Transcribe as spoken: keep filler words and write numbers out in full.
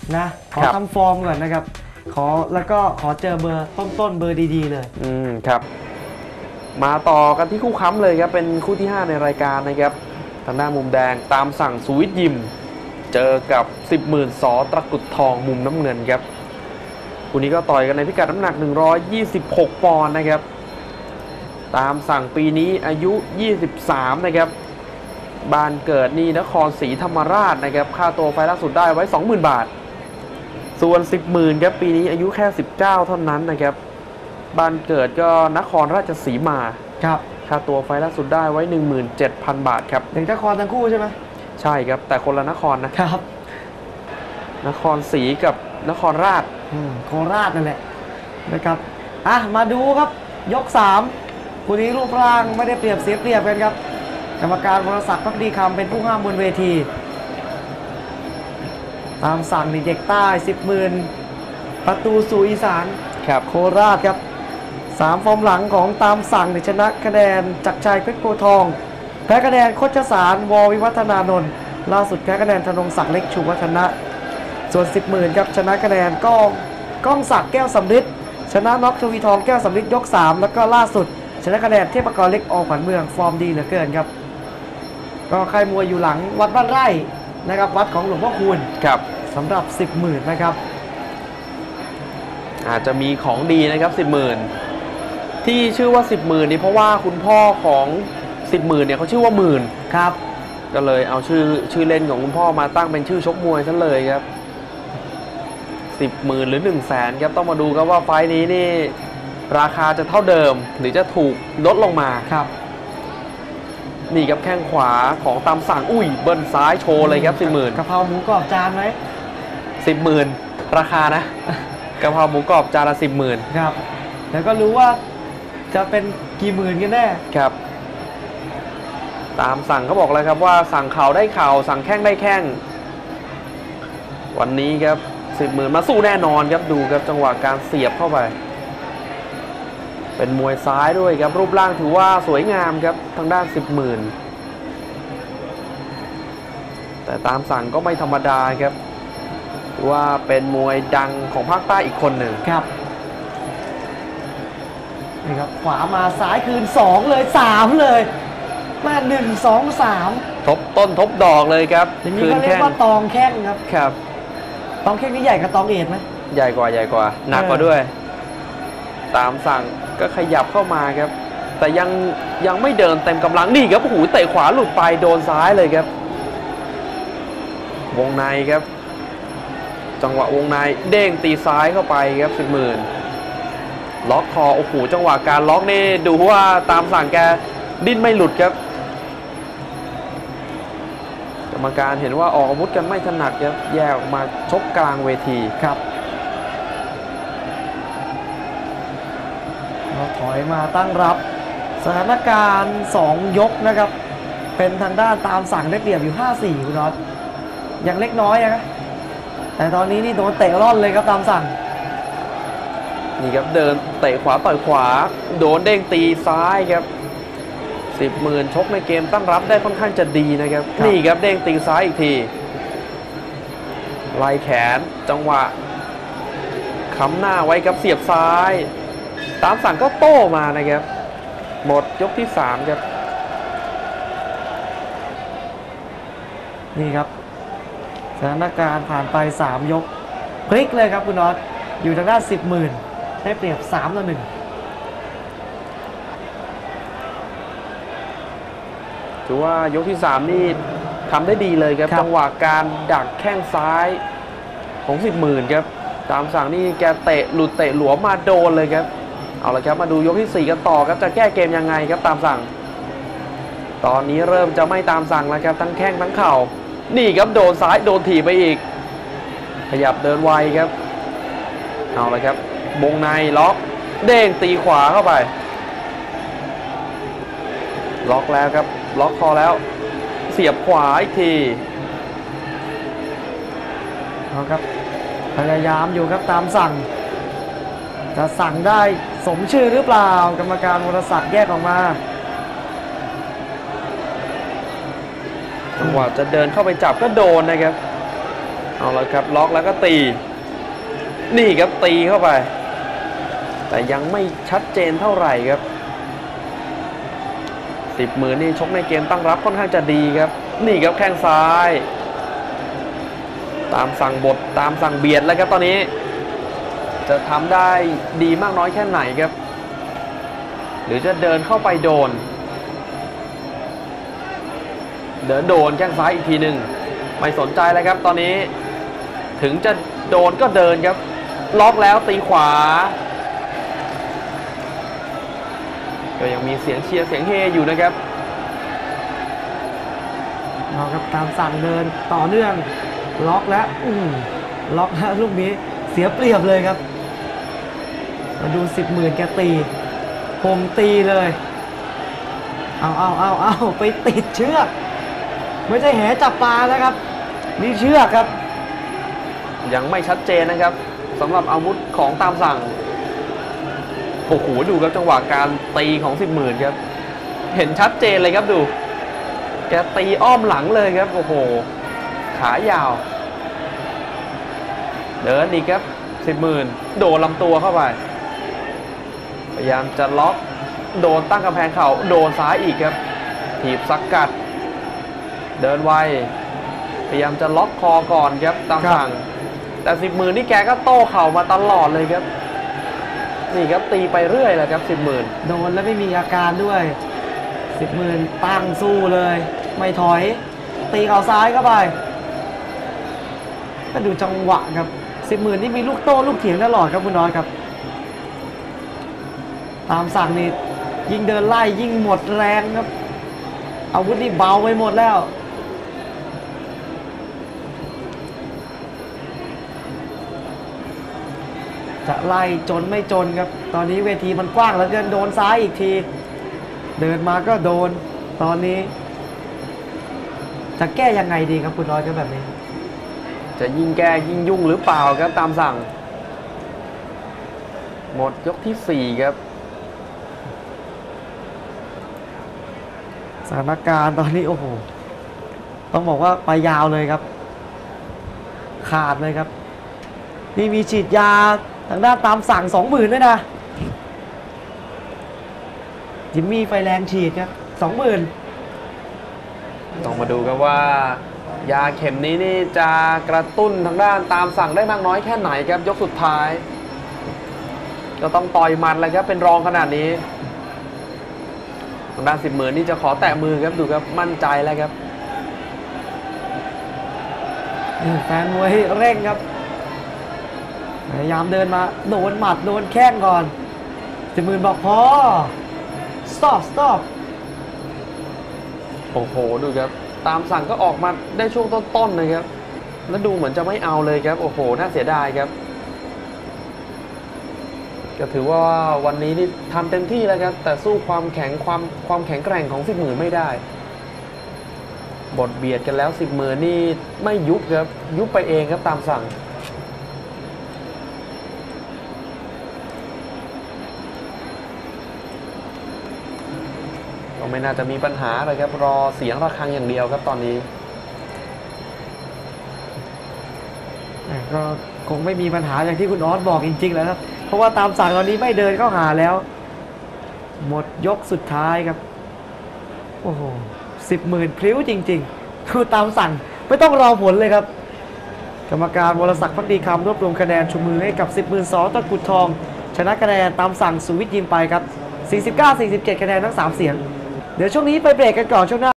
นะขอทำฟอร์มก่อนนะครับขอแล้วก็ขอเจอเบอร์ต้นๆเบอร์ดีๆเลยอืมครับมาต่อกันที่คู่ค้ำเลยครับเป็นคู่ที่ห้าในรายการนะครับทางด้านมุมแดงตามสั่งสุวิทย์ยิมเจอกับสิบหมื่นสอตะกุดทองมุมน้ำเงินครับคู่นี้ก็ต่อยกันในพิกัดน้ำหนักหนึ่งร้อยยี่สิบหกปอนด์นะครับตามสั่งปีนี้อายุยี่สิบสามนะครับบ้านเกิดนี่นครศรีธรรมราชนะครับค่าตัวไฟล่าสุดได้ไว้ สองหมื่น บาทส่วน สิบหมื่น ครับปีนี้อายุแค่สิบเก้าเท่านั้นนะครับบ้านเกิดก็นครราชสีมาครับค่าตัวไฟล่าสุดได้ไว้ หนึ่งหมื่นเจ็ดพัน บาทครับหนึ่งนครทั้งคู่ใช่ไหมใช่ครับแต่คนละนครนะครับนครศรีกับนครราชโคราชนั่นแหละนะครับอ่ะมาดูครับยกสามคู่นี้รูปร่างไม่ได้เปรียบเสียเปรียบกันครับกรรมการวรศักดิ์ภักดีคำเป็นผู้ห้ามบนเวทีตามสั่งนี่เด็กใต้สิบหมื่นประตูสู่อีสานครับโคราชครับสามฟอร์มหลังของตามสั่งในชนะคะแนนจักรชัยเพชรโพทองแพ้คะแนนโคชสารววิวัฒนานนท์ล่าสุดแพ้คะแนนธนงศักดิ์เล็กชูวัฒนะส่วนสิบหมื่นครับชนะคะแนนก้องก้องศักดิ์แก้วสำริดชนะน็อกทวีทองแก้วสำริดยกสามแล้วก็ล่าสุดชนะคะแนนเทพกรเล็กอขวัญเมืองฟอร์มดีเหลือเกินครับก็ค่ายมวยอยู่หลังวัดบ้านไร่นะครับวัดของหลวงพ่อคูณครับสำหรับสิบหมื่นนะครับอาจจะมีของดีนะครับสิบหมื่นที่ชื่อว่าสิบหมื่นนี่เพราะว่าคุณพ่อของสิบหมื่นเนี่ยเขาชื่อว่าหมื่นครับก็เลยเอาชื่อชื่อเล่นของคุณพ่อมาตั้งเป็นชื่อชกมวยซะเลยครับสิบหมื่นหรือหนึ่งแสนครับต้องมาดูครับว่าไฟล์นี้นี่ราคาจะเท่าเดิมหรือจะถูกลดลงมาครับนี่ครับแข้งขวาของตามสั่งอุ้ยเบิ้ลซ้ายโชว์เลยครับสิบหมื่นกะเพราหมูกรอบจานไหมสิบหมื่นราคานะกะเพราหมูกรอบจานละสิบหมื่นครับแล้วก็รู้ว่าจะเป็นกี่หมื่นกันแน่ครับตามสั่งเขาบอกเลยครับว่าสั่งเข่าได้เข่าสั่งแข้งได้แข้งวันนี้ครับสิบหมื่นมาสู้แน่นอนครับดูครับจังหวะการเสียบเข้าไปเป็นมวยซ้ายด้วยครับรูปร่างถือว่าสวยงามครับทางด้านสิบหมื่นแต่ตามสั่งก็ไม่ธรรมดาครับว่าเป็นมวยดังของภาคใต้อีกคนหนึ่งครับนี่ครับขวามาซ้ายคืนสองเลยสามเลยมาหนึ่งสองสามทบต้นทบดอกเลยครับอย่างนี้เขาเรียกว่าตองแข้งครับครับตองแข้งนี่ใหญ่กับตองเอ็ดไหมใหญ่กว่าใหญ่กว่าหนักกว่าด้วยตามสั่งก็ขยับเข้ามาครับแต่ยังยังไม่เดินเต็มกำลังนี่ครับโอ้โหเตะขวาหลุดไปโดนซ้ายเลยครับวงในครับจังหวะวงในเด้งตีซ้ายเข้าไปครับสิบหมื่นล็อกคอโอ้โหจังหวะการล็อกนี่ดูว่าตามสั่งแกดิ้นไม่หลุดครับกรรมการเห็นว่าออกอาวุธกันไม่ถนัดครับแยกออกมาชกกลางเวทีครับเราถอยมาตั้งรับสถานการณ์สองยกนะครับเป็นทางด้านตามสั่งได้เปรียบอยู่ ห้าสี่ คุณน็อตยังเล็กน้อยนะแต่ตอนนี้นี่โดนเตะร่อนเลยครับตามสั่งนี่ครับเดินเตะขวาต่อยขวาโดนเด้งตีซ้ายครับสิบหมื่นชกในเกมตั้งรับได้ค่อนข้างจะดีนะครับนี่ครับเด้งตีซ้ายอีกทีไล่แขนจังหวะค้ำหน้าไว้ครับเสียบซ้ายตามสั่งก็โต้มานะครับหมดยกที่สามครับนี่ครับสถานการณ์ผ่านไปสามยกพลิกเลยครับคุณน็อตอยู่ทางด้านสิบหมื่นได้เปรียบสามต่อหนึ่งถือว่ายกที่สามนี่ทำได้ดีเลยครับจังหวะการดักแข้งซ้ายของสิบหมื่นครับตามสั่งนี่แกเตะหลุดเตะหลวมมาโดนเลยครับเอาละครับมาดูยกที่สี่กันต่อครับจะแก้เกมยังไงครับตามสั่งตอนนี้เริ่มจะไม่ตามสั่งแล้วครับทั้งแข้งทั้งเข่านี่ครับโดนซ้ายโดนถีบไปอีกขยับเดินไวครับเอาละครับวงในล็อกเด้งตีขวาเข้าไปล็อกแล้วครับล็อกคอแล้วเสียบขวาอีกทีเอาครับพยายามอยู่ครับตามสั่งจะสั่งได้สมชื่อหรือเปล่ากรรมการวรศักดิ์แยกออกมาจังหวะจะเดินเข้าไปจับก็โดนนะครับเอาละครับล็อกแล้วก็ตี นี่ครับตีเข้าไป แต่ยังไม่ชัดเจนเท่าไหร่ครับสิบหมื่นนี่ชกในเกมตั้งรับค่อนข้างจะดีครับนี่ครับแข้งซ้าย ตามสั่งบทตามสั่งเบียดแล้วครับตอนนี้ จะทำได้ดีมากน้อยแค่ไหนครับหรือจะเดินเข้าไปโดนเดินโดนแข้งซ้ายอีกทีหนึ่งไม่สนใจแล้วครับตอนนี้ถึงจะโดนก็เดินครับล็อกแล้วตีขวาก็ยังมีเสียงเชียร์เสียงเฮอยู่นะครับเอาครับตามสั่งเดินต่อเนื่องล็อกแล้วอืมล็อกแล้วลูกนี้เสียเปรียบเลยครับมาดูสิบหมื่นแกตีผมตีเลยเอาเอาเอาเอาไปติดเชือกไม่ใช่แหจับปลาแล้วครับนี่เชือกครับยังไม่ชัดเจนนะครับสำหรับอาวุธของตามสั่งโอ้โหดูครับจังหวะการตีของสิบหมื่นครับเห็นชัดเจนเลยครับดูแกตีอ้อมหลังเลยครับโอ้โหขายาวเดินอีกครับสิบหมื่นโดนลำตัวเข้าไปพยายามจะล็อกโดนตั้งกำแพงเข่าโดนซ้ายอีกครับถีบสกัดเดินไวพยายามจะล็อกคอก่อนครับตามสั่งแต่สิบหมื่นนี่แกก็โต้เข่ามาตลอดเลยครับนี่ครับตีไปเรื่อยแหละครับสิบหมื่นโดนแล้วไม่มีอาการด้วยสิบหมื่นตั้งสู้เลยไม่ถอยตีเข่าซ้ายเข้าไปก็ดูจังหวะครับสิบหมื่นนี่มีลูกโต้ลูกเถียงตลอดครับคุณน้อยครับตามสั่งนี่ยิ่งเดินไล่ยิ่งหมดแรงครับอาวุธนี่เบาไปหมดแล้วจะไล่จนไม่จนครับตอนนี้เวทีมันกว้างแล้วเกินโดนซ้ายอีกทีเดินมาก็โดนตอนนี้จะแก้ยังไงดีครับคุณน้อยครับแบบนี้จะยิ่งแก้ยิ่งยุ่งหรือเปล่าครับตามสั่งหมดยกที่สี่ครับสถานการณ์ตอนนี้โอ้โหต้องบอกว่าไปยาวเลยครับขาดเลยครับนี่มีฉีดยาทางด้านตามสั่งสองหมื่นด้วยนะจิมมี่ไฟแรงฉีดครับสองหมื่นต้องมาดูกันว่ายาเข็มนี้นี่จะกระตุ้นทางด้านตามสั่งได้มากน้อยแค่ไหนครับยกสุดท้ายก็ต้องต่อยมันเลยครับเป็นรองขนาดนี้ทางด้านสิบหมื่นนี่จะขอแตะมือครับดูครับมั่นใจแล้วครับแฟนมวยเร่งครับพยายามเดินมาโดนหมัดโดนแข้งก่อนสิบหมื่นบอกพอ stop stop โอ้โหดูครับตามสั่งก็ออกมาได้ช่วงต้นๆนะครับแล้วดูเหมือนจะไม่เอาเลยครับโอ้โหน่าเสียดายครับก็ถือว่าวันนี้นี่ทำเต็มที่แล้วครับแต่สู้ความแข็งความความแข็งแกร่งของสิบหมื่นไม่ได้บทเบียดกันแล้วสิบหมื่นนี่ไม่ยุบครับยุบไปเองครับตามสั่งก็ไม่น่าจะมีปัญหาเลยครับรอเสียงระฆังอย่างเดียวครับตอนนี้ก็คงไม่มีปัญหาอย่างที่คุณออสบอกจริงๆแล้วครับเพราะว่าตามสั่งตอนนี้ไม่เดินเข้าหาแล้วหมดยกสุดท้ายครับโอ้โหสิบหมื่นพลิ้วจริงๆคือตามสั่งไม่ต้องรอผลเลยครับกรรมการวรศักดิ์ภักดีคำรวบรวมคะแนนชูมือให้กับสิบหมื่นสอตะกุดทองชนะคะแนนตามสั่งสุวิทย์ยิมไปครับสี่สิบเก้า สี่สิบเจ็ดคะแนนทั้งสามเสียงเดี๋ยวช่วงนี้ไปเบรกกันก่อนช่วงหน้า